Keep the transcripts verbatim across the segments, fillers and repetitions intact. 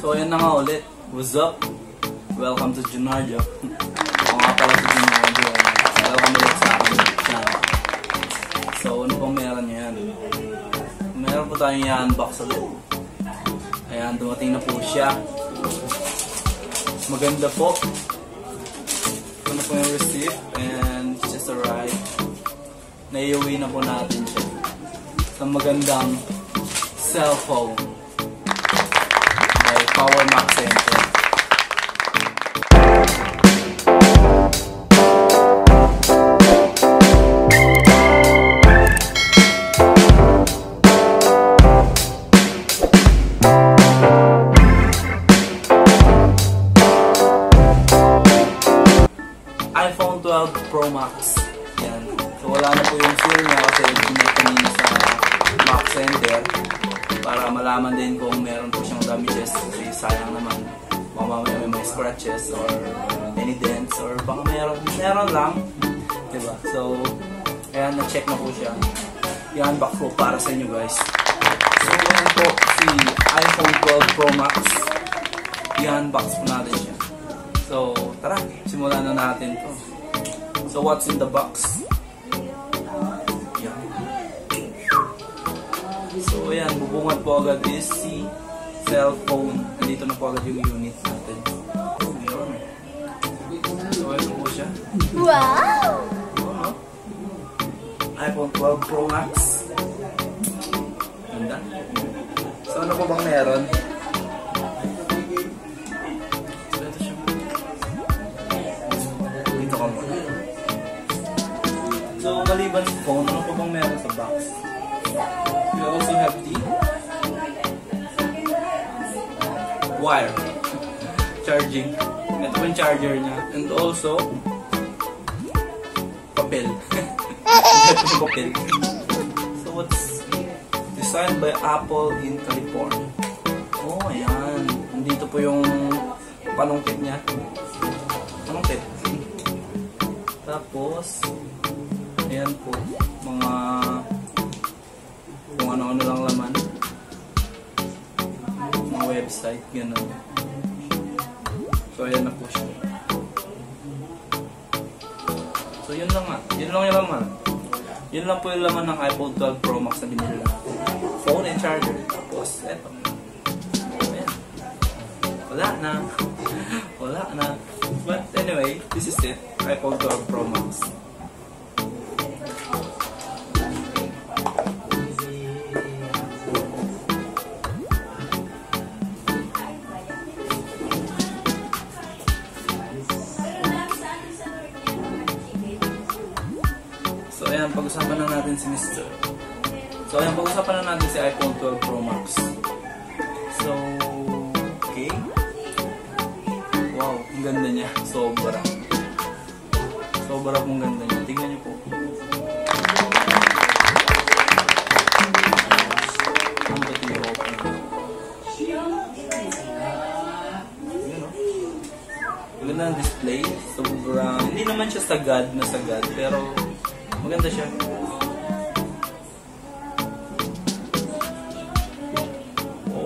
So ayan na nga ulit. What's up? Welcome to NARD Jo. Ako nga pala si NARD Jo. Welcome ulit sa aking channel. So ano pong meron nyo yan? Meron po tayong i-unbox ulit. Ayan, dumating na po siya. Maganda po. Ito na po yung receipt and just arrived. Naiuwi na po natin siya sa magandang cellphone by Power Max Center. iPhone twelve Pro Max. Yan. So wala na po yung seal niya kasi pinag kanina sa Max Center para malaman din kung meron po siyang damages kasi sayang naman mamamaya may may scratches or any dents or baka meron, meron lang, diba? So ayan, na-check na po siya. I-unbox po para sa inyo guys. So ayan po si iPhone twelve Pro Max. I-unbox po natin siya. So, tara, simulan na natin to. So, what's in the box? Yan. So, ayan, bubungat po agad is si cellphone. Nandito na po agad yung unit natin. Ayan. So, ayan po siya. Wow! Oh, iPhone twelve Pro Max. Ganda. So, ano po bang meron? So, maliban sa phone, ano po bang meron sa box? We also have the wire. Charging. Ito po yung charger niya. And also, papel. Ito yung papel. So, what's designed by Apple in California. Oh, ayan. Nandito po yung panungkit niya. Panungkit. Tapos, ayan po, mga kung ano-ano lang laman. Mga website, gano'n. So, ayan na po siya. So, yun lang nga. Yun lang yung laman. Yun lang po yung laman ng iPhone twelve Pro Max na binili natin. Phone and charger. Tapos, eto. Ayan. Wala na. Wala na. But anyway, this is it. iPhone twelve Pro Max. So ayan, pag-usapan na natin si Mister So ayan, pag-usapan na natin si iPhone twelve Pro Max. So, okay. Wow, ang ganda niya. Sobra. Sobra pong ganda niya. Tingnan niyo po. Ang pati yung open. Ayan o. Ang ganda ng display. Sobra. Hindi naman siya sagad na sagad, pero maganda siya. Oh.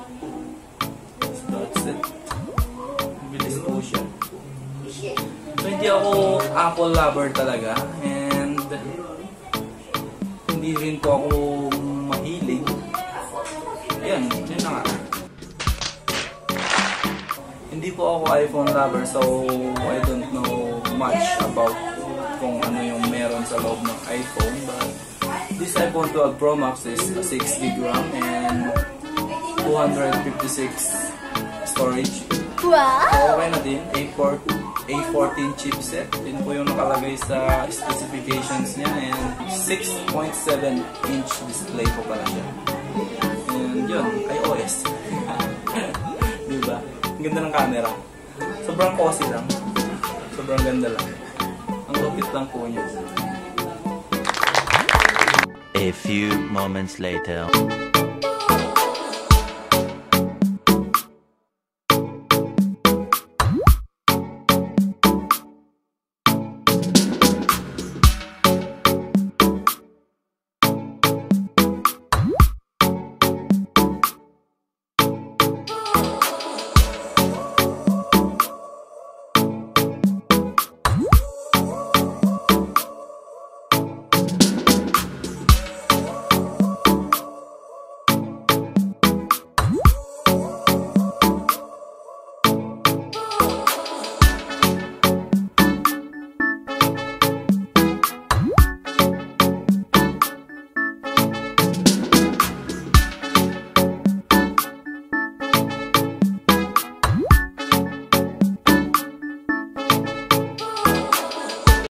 That's it. Bilis po siya. So, hindi ako Apple lover talaga. And hindi rin po ako mahilig. Ayan, yun na nga. Hindi po ako iPhone lover, so I don't know much about kung ano yung meron sa loob ng iPhone, but this iPhone twelve Pro Max is a six gig RAM and two hundred fifty-six storage. Wow! So okay na din, A fourteen chipset, yun po yung nakalagay sa specifications niya, and six point seven inch display po pala siya. And yun, iOS. Diba? Ang ganda ng camera. Sobrang cozy lang. Sobrang ganda lang. Lupit lang po niya. A few moments later.